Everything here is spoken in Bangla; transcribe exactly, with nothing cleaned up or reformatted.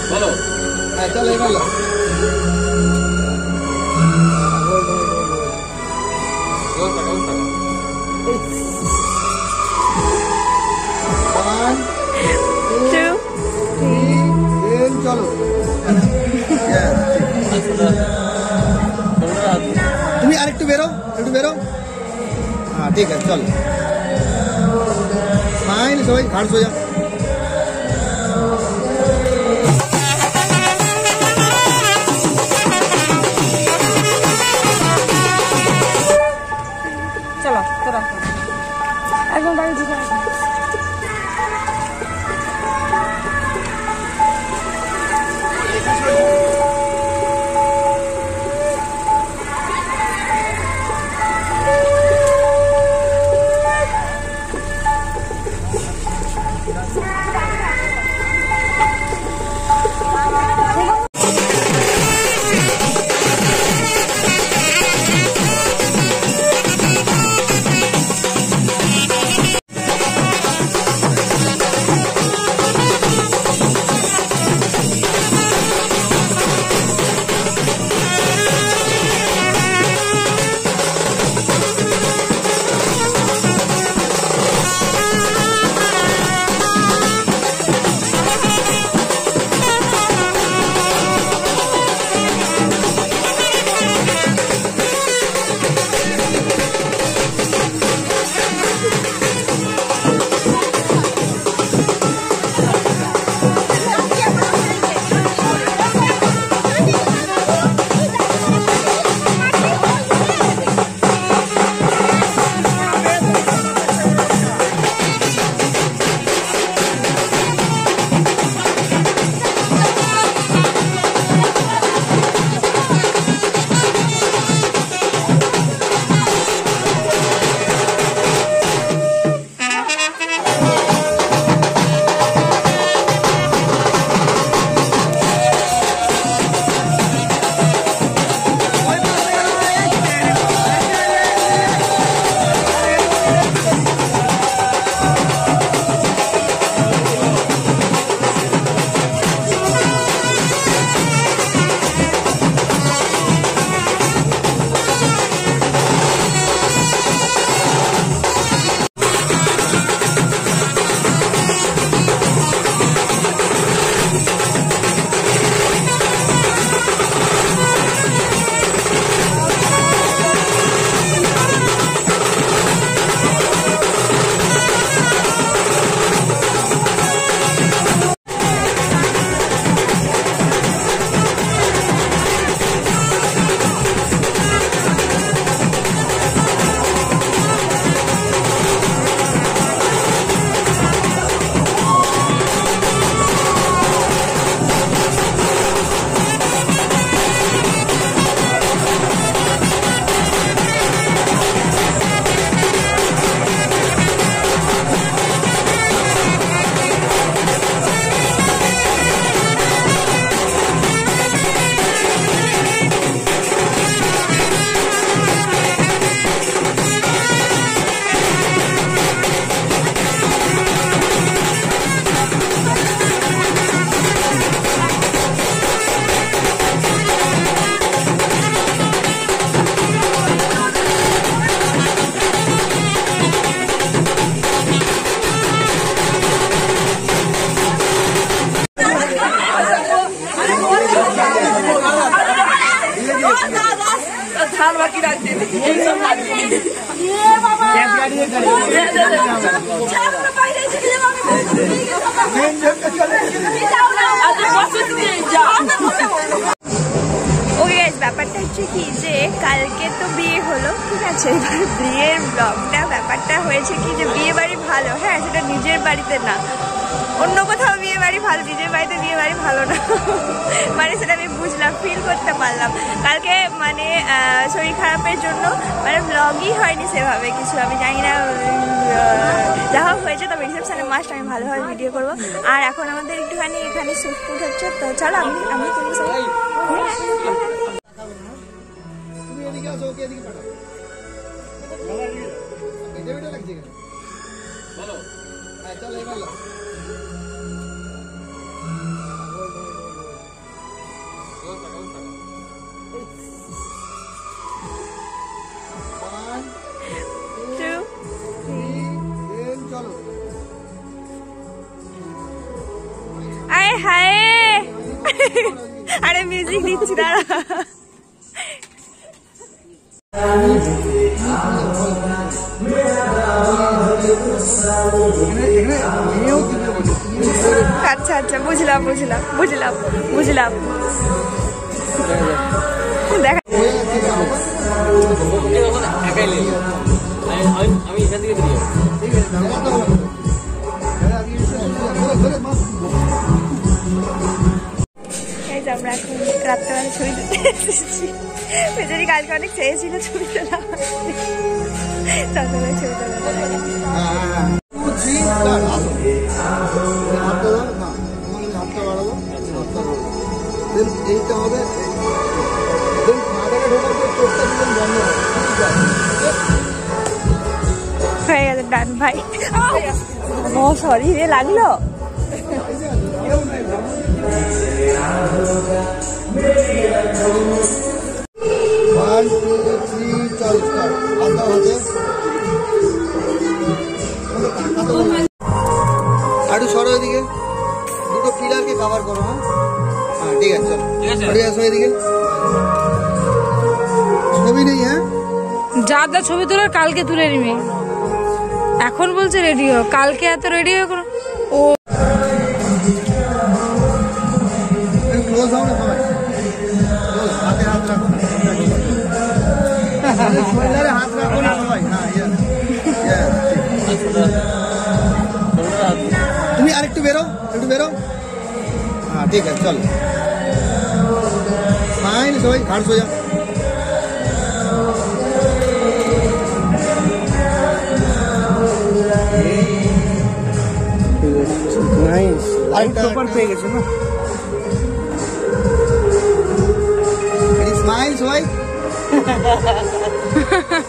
বলো হ্যাঁ চলো এবার বলো চলো তুমি আরেকটু বেরো একটু বেরো হ্যাঁ ঠিক আছে চলো স্মাইল সবাই ঘাড় সোজা চলো তোরা একদম গাড়ি ঢুকে छान बाकी रखते ব্যাপারটা হচ্ছে কি যে কালকে তো বিয়ে হলো, ঠিক আছে, এবার বিয়ের ব্লগটা ব্যাপারটা হয়েছে কি যে বিয়ে বাড়ি ভালো, হ্যাঁ সেটা নিজের বাড়িতে না, অন্য কোথাও বিয়ে বাড়ি ভালো, নিজের বাড়িতে বিয়ে বাড়ি ভালো না। মানে সেটা আমি বুঝলাম, ফিল করতে পারলাম। কালকে মানে শরীর খারাপের জন্য মানে ব্লগই হয়নি সেভাবে কিছু, আমি জানি না যা হোক হয়েছে, তবে রিসেপশনের মাস্ট আমি ভালোভাবে ভিডিও করবো। আর এখন আমাদের একটুখানি এখানে শুট ফুট হচ্ছে, তো চলো আমি আমি তুমি সবাই চলো চলো এবার হায় আরে মিউজিক দিচ্ছি দাঁড়া আচ্ছা আচ্ছা বুঝলাম বুঝলাম বুঝলাম বুঝলাম দেখা আমি এখান থেকে বেরিয়ে এই যে আমরা এখন রাত্রেবেলা ছবি তুলতে এসেছি বেচারি কালকে অনেক চেয়েছিল ছবি তোলা চন্দ্রবেলা ছবি তোলা এইটা হবে মাথাটা ঢোকার পর চোখটা দিবেন বন্ধ হয়ে গেছে ডান ভাই ও সরি রে লাগলো ওয়ান টু থ্রি চল স্টার্ট হাত হাতে আরো সরো এদিকে দুটো পিলারকে কভার করো হ্যাঁ হ্যাঁ ঠিক আছে চলো ঠিক আছে এদিকে ছবি নেই হ্যাঁ যা যা ছবি তোলার কালকে তুলে নিবি এখন বলছে রেডি হো কালকে এত রেডি হয়ে কোনো ও ক্লোজ হও না সবাই ক্লোজ হাতে হাত রাখো শোল্ডারে হাত রাখো না সবাই হ্যাঁ তুমি আরেকটু বেরো একটু বেরো হ্যাঁ ঠিক আছে চলো স্মাইল সবাই ঘাড় সোজা নাইস আরেকটা পেপার পেয়ে গেছে না স্মাইল সবাই